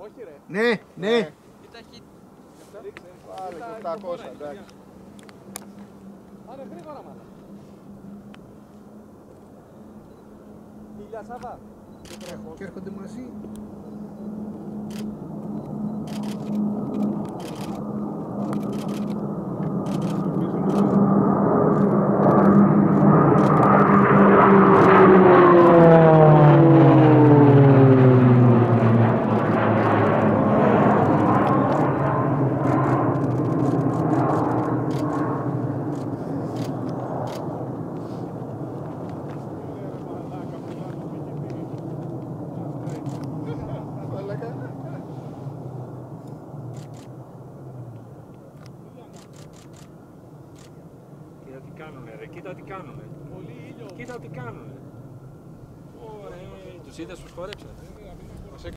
Όχι ρε. Ναι, ναι. Πάρε και 800, εντάξει. Πάρε γρήγορα μάνα. Χίλια Σάβα. Και έρχονται μαζί. Κοίτα τι κάνουνε ρε, κοίτα τι κάνουνε. Πολύ ήλιο. Κοίτα τι κάνουνε. Ωραία, τους είδες πως χόρεψαν.